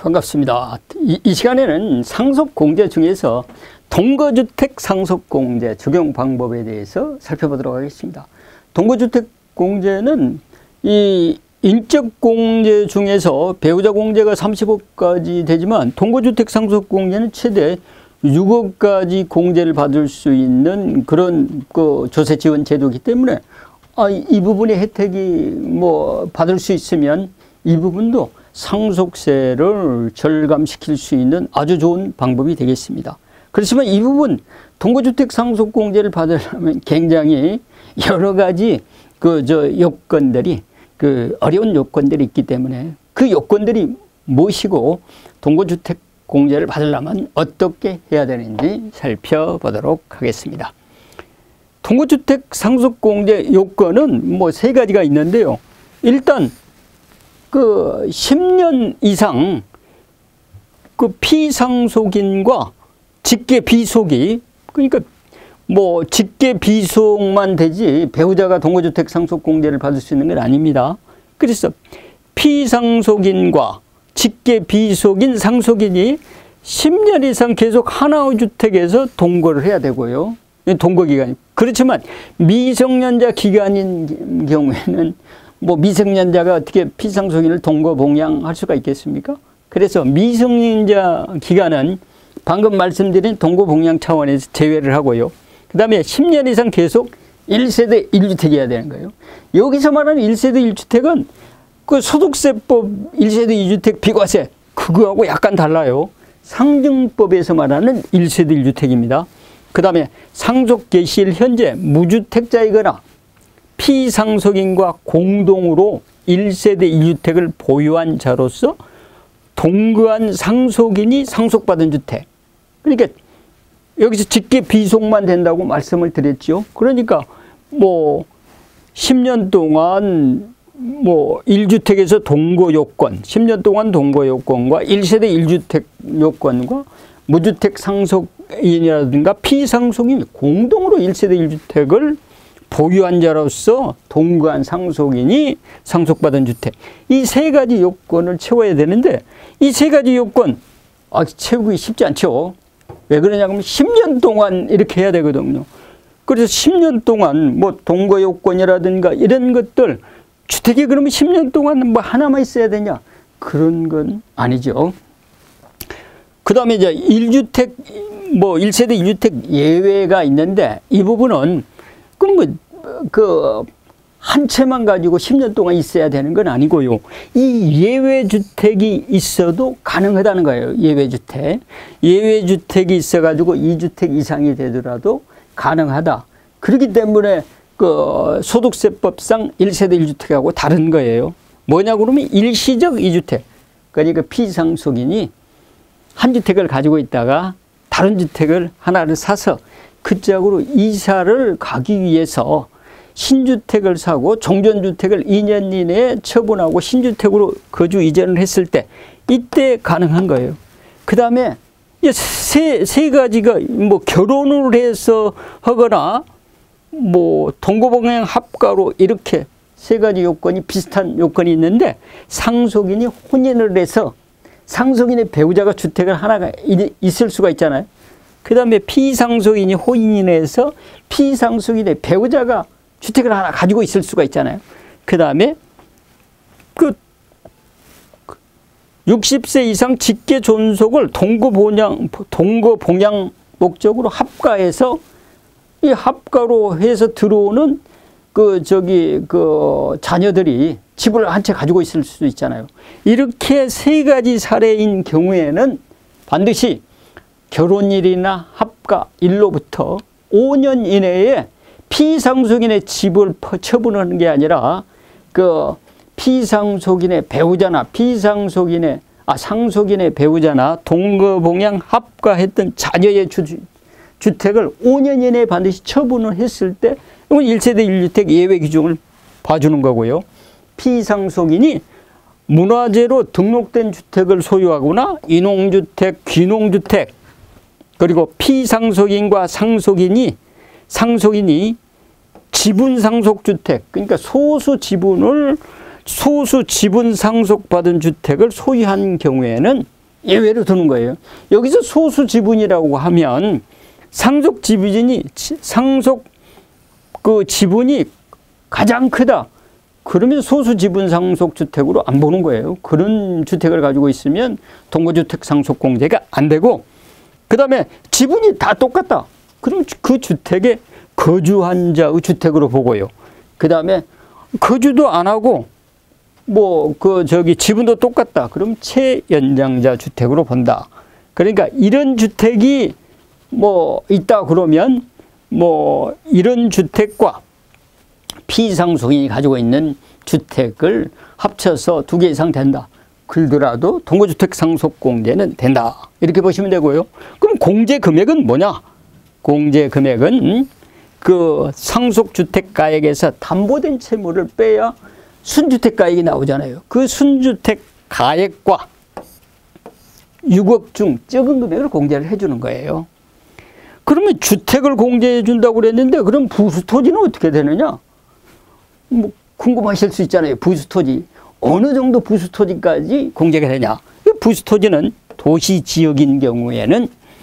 반갑습니다. 이 시간에는 상속공제 중에서 동거주택 상속공제 적용 방법에 대해서 살펴보도록 하겠습니다. 동거주택 공제는 이 인적공제 중에서 배우자 공제가 30억까지 되지만 동거주택 상속공제는 최대 6억까지 공제를 받을 수 있는 그런 조세지원 제도이기 때문에 이 부분의 혜택이 받을 수 있으면 이 부분도 상속세를 절감시킬 수 있는 아주 좋은 방법이 되겠습니다. 그렇지만 이 부분 동거주택 상속공제를 받으려면 굉장히 여러 가지 요건들이 어려운 요건들이 있기 때문에 그 요건들이 무엇이고 동거주택 공제를 받으려면 어떻게 해야 되는지 살펴보도록 하겠습니다. 동거주택 상속공제 요건은 세 가지가 있는데요. 일단 10년 이상 피상속인과 직계 비속이, 그러니까 직계 비속만 되지 배우자가 동거주택 상속공제를 받을 수 있는 건 아닙니다. 그래서 피상속인과 직계 비속인 상속인이 10년 이상 계속 하나의 주택에서 동거를 해야 되고요. 동거기간이. 그렇지만 미성년자 기간인 경우에는 미성년자가 어떻게 피상속인을 동거 봉양할 수가 있겠습니까? 그래서 미성년자 기간은 방금 말씀드린 동거 봉양 차원에서 제외를 하고요. 그 다음에 10년 이상 계속 1세대 1주택이어야 되는 거예요. 여기서 말하는 1세대 1주택은 소득세법 1세대 2주택 비과세 그거하고 약간 달라요. 상증법에서 말하는 1세대 1주택입니다. 그 다음에 상속 개시일 현재 무주택자이거나 피상속인과 공동으로 1세대 1주택을 보유한 자로서 동거한 상속인이 상속받은 주택. 그러니까 여기서 직계 비속만 된다고 말씀을 드렸죠. 그러니까 10년 동안 1주택에서 동거 요건, 10년 동안 동거 요건과 1세대 1주택 요건과 무주택 상속인이라든가 피상속인 공동으로 1세대 1주택을 보유한 자로서 동거한 상속인이 상속받은 주택. 이 세 가지 요건을 채워야 되는데 이 세 가지 요건 채우기 쉽지 않죠. 왜 그러냐면 10년 동안 이렇게 해야 되거든요. 그래서 10년 동안 동거 요건이라든가 이런 것들 주택이 그러면 10년 동안 하나만 있어야 되냐? 그런 건 아니죠. 그 다음에 이제 1주택, 1세대 1주택 예외가 있는데 이 부분은 한 채만 가지고 10년 동안 있어야 되는 건 아니고요. 이 예외주택이 있어도 가능하다는 거예요. 예외주택. 예외주택이 있어가지고 2주택 이상이 되더라도 가능하다. 그렇기 때문에 소득세법상 1세대 1주택하고 다른 거예요. 뭐냐고 그러면 일시적 2주택. 그러니까 피상속인이 한 주택을 가지고 있다가 다른 주택을 하나를 사서 그 짝으로 이사를 가기 위해서 신주택을 사고 종전주택을 2년 이내에 처분하고 신주택으로 거주 이전을 했을 때 이때 가능한 거예요. 그 다음에 세 가지가 결혼을 해서 하거나 동거봉양 합가로 이렇게 세 가지 요건이 비슷한 요건이 있는데 상속인이 혼인을 해서 상속인의 배우자가 주택을 하나가 있을 수가 있잖아요. 그 다음에 피상속인이 혼인해서 피상속인의 배우자가 주택을 하나 가지고 있을 수가 있잖아요. 그 다음에 60세 이상 직계 존속을 동거 봉양 목적으로 합가해서 이 합가로 해서 들어오는 자녀들이 집을 한 채 가지고 있을 수도 있잖아요. 이렇게 세 가지 사례인 경우에는 반드시 결혼일이나 합가일로부터 5년 이내에 피상속인의 집을 처분하는 게 아니라 피상속인의 배우자나 상속인의 배우자나 동거봉양 합가했던 자녀의 주택을 5년 이내에 반드시 처분을 했을 때 이건 1세대 1주택 예외 규정을 봐주는 거고요. 피상속인이 문화재로 등록된 주택을 소유하거나 인용주택, 귀농주택 그리고 피상속인과 상속인이 지분상속주택, 그러니까 소수 지분 상속받은 주택을 소유한 경우에는 예외로 두는 거예요. 여기서 소수 지분이라고 하면 상속 그 지분이 가장 크다. 그러면 소수 지분 상속 주택으로 안 보는 거예요. 그런 주택을 가지고 있으면 동거주택 상속 공제가 안 되고, 그 다음에 지분이 다 똑같다. 그럼 그 주택에 거주한 자의 주택으로 보고요. 그 다음에 거주도 안 하고 지분도 똑같다. 그럼 채연장자 주택으로 본다. 그러니까 이런 주택이 있다 그러면 이런 주택과 피상속인이 가지고 있는 주택을 합쳐서 2개 이상 된다. 그러더라도 동거주택 상속공제는 된다. 이렇게 보시면 되고요. 그럼 공제 금액은 뭐냐? 공제 금액은 그 상속주택가액에서 담보된 채무를 빼야 순주택가액이 나오잖아요. 그 순주택가액과 6억 중 적은 금액을 공제를 해주는 거예요. 그러면 주택을 공제해 준다고 그랬는데 그럼 부수토지는 어떻게 되느냐? 궁금하실 수 있잖아요. 부수토지. 어느 정도 부수토지까지 공제가 되냐? 부수토지는 도시지역인 경우에는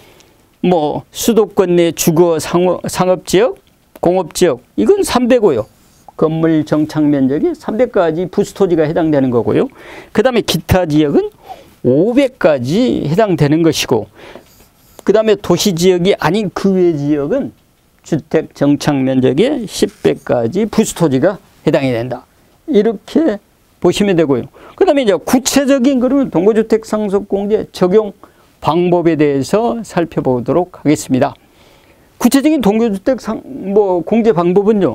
수도권 내 주거 상업지역, 공업지역 이건 300호요. 건물 정착 면적이 300까지 부수토지가 해당되는 거고요. 그 다음에 기타 지역은 500까지 해당되는 것이고, 그 다음에 도시지역이 아닌 그 외 지역은 주택 정착 면적의 10배까지 부수토지가 해당이 된다. 이렇게 보시면 되고요. 그 다음에 이제 구체적인 그러면 동거주택 상속공제 적용 방법에 대해서 살펴보도록 하겠습니다. 구체적인 동거주택 공제 방법은요.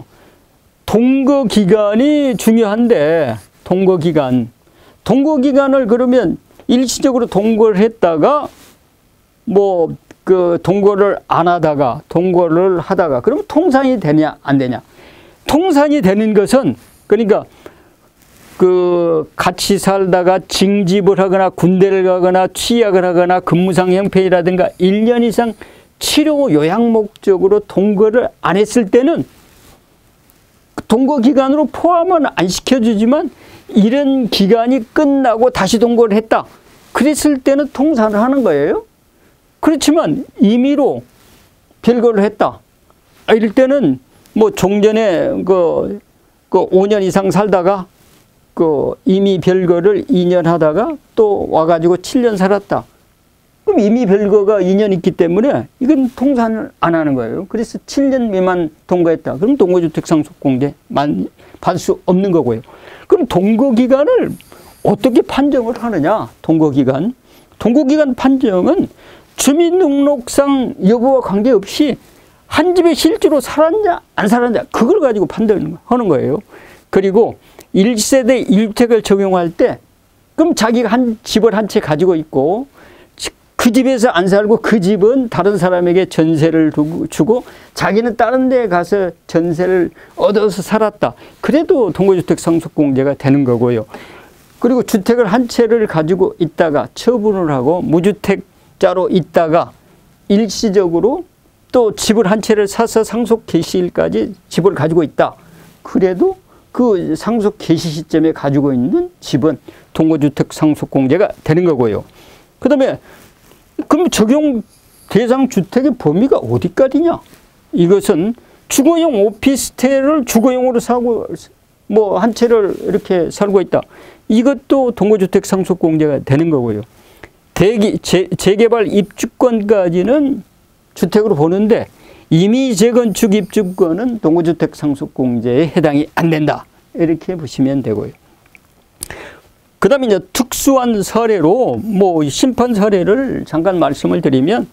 동거기간이 중요한데 동거기간을 그러면 일시적으로 동거를 했다가 동거를 안 하다가 동거를 하다가 그러면 통산이 되냐 안 되냐. 통산이 되는 것은 그러니까 같이 살다가 징집을 하거나 군대를 가거나 취약을 하거나 근무상 형편이라든가 1년 이상 치료 요양 목적으로 동거를 안 했을 때는 동거기간으로 포함은 안 시켜주지만 이런 기간이 끝나고 다시 동거를 했다. 그랬을 때는 통산을 하는 거예요. 그렇지만 임의로 별거를 했다. 이럴 때는 종전에 5년 이상 살다가 임의 별거를 2년 하다가 또 와가지고 7년 살았다. 그럼 임의 별거가 2년 있기 때문에 이건 통산을 안 하는 거예요. 그래서 7년 미만 동거했다. 그럼 동거주택 상속공제 받을 수 없는 거고요. 그럼 동거기간을 어떻게 판정을 하느냐? 동거기간 판정은 주민등록상 여부와 관계없이 한 집에 실제로 살았냐 안 살았냐 그걸 가지고 판단하는 거예요. 그리고 1세대 1주택을 적용할 때 그럼 자기가 집을 한 채 가지고 있고 그 집에서 안 살고 그 집은 다른 사람에게 전세를 주고 자기는 다른 데 가서 전세를 얻어서 살았다. 그래도 동거주택 상속공제가 되는 거고요. 그리고 주택을 한 채를 가지고 있다가 처분을 하고 무주택자로 있다가 일시적으로 또 집을 한 채를 사서 상속 개시일까지 집을 가지고 있다. 그래도 그 상속 개시 시점에 가지고 있는 집은 동거주택 상속공제가 되는 거고요. 그 다음에 그럼 적용 대상 주택의 범위가 어디까지냐? 이것은 주거용 오피스텔을 주거용으로 사고 한 채를 이렇게 살고 있다. 이것도 동거주택 상속공제가 되는 거고요. 재개발 입주권까지는 주택으로 보는데 이미 재건축 입주권은 동거주택 상속공제에 해당이 안 된다. 이렇게 보시면 되고요. 그 다음에 이제 특수한 사례로 심판 사례를 잠깐 말씀을 드리면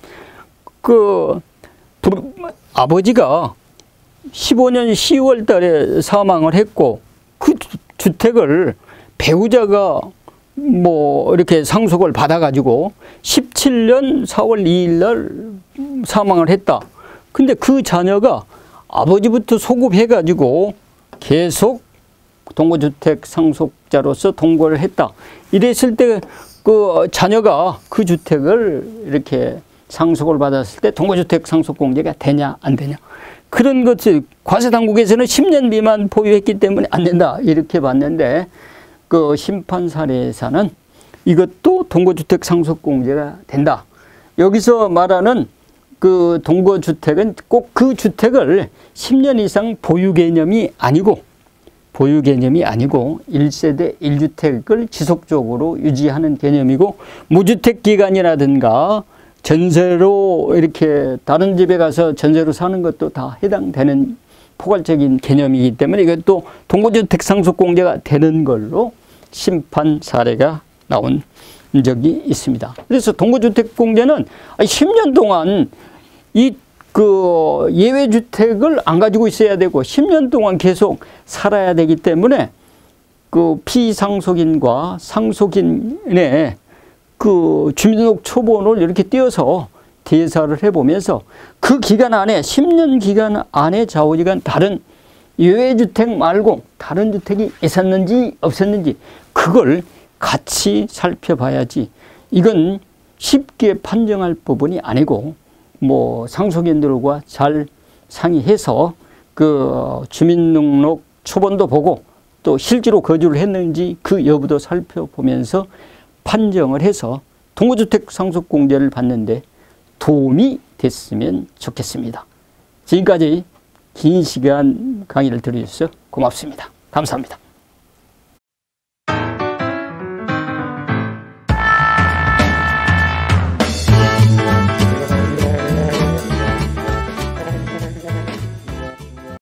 아버지가 15년 10월 달에 사망을 했고 그 주택을 배우자가 이렇게 상속을 받아가지고 17년 4월 2일 날 사망을 했다. 근데 그 자녀가 아버지부터 소급해가지고 계속 동거주택 상속자로서 동거를 했다. 이랬을 때 그 자녀가 그 주택을 이렇게 상속을 받았을 때 동거주택 상속공제가 되냐 안 되냐. 그런 것을 과세당국에서는 10년 미만 보유했기 때문에 안 된다. 이렇게 봤는데 그 심판 사례에서는 이것도 동거주택 상속공제가 된다. 여기서 말하는 그 동거주택은 꼭 그 주택을 10년 이상 보유 개념이 아니고 1세대 1주택을 지속적으로 유지하는 개념이고, 무주택 기간이라든가 전세로 이렇게 다른 집에 가서 전세로 사는 것도 다 해당되는 포괄적인 개념이기 때문에 이것도 동거주택 상속공제가 되는 걸로 심판 사례가 나온 적이 있습니다. 그래서 동거주택공제는 10년 동안 예외주택을 안 가지고 있어야 되고 10년 동안 계속 살아야 되기 때문에 그 피상속인과 상속인의 그 주민등록 초본을 이렇게 띄어서 대사를 해보면서 그 기간 안에 10년 기간 안에 좌우지간 다른 예외주택 말고 다른 주택이 있었는지 없었는지 그걸 같이 살펴봐야지, 이건 쉽게 판정할 부분이 아니고 뭐 상속인들과 잘 상의해서 그 주민등록 초본도 보고 또 실제로 거주를 했는지 그 여부도 살펴보면서 판정을 해서 동거주택 상속공제를 받는데 도움이 됐으면 좋겠습니다. 지금까지 긴 시간 강의를 들어주셔서 고맙습니다. 감사합니다.